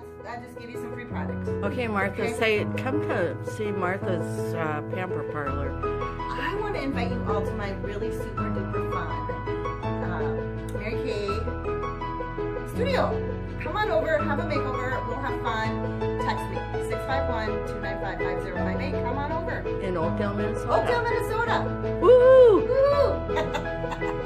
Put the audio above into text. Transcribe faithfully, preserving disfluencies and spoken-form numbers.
I just give you some free products. Okay, Martha, Okay. say, come to see Martha's uh, Pamper Parlor. I want to invite you all to my really super duper fun uh, Mary Kay studio. Come on over, have a makeover, we'll have fun. Text me, six five one, two nine five, five zero five eight. Come on over. In Oakdale, Minnesota. Oakdale, Minnesota. Woo! Woo!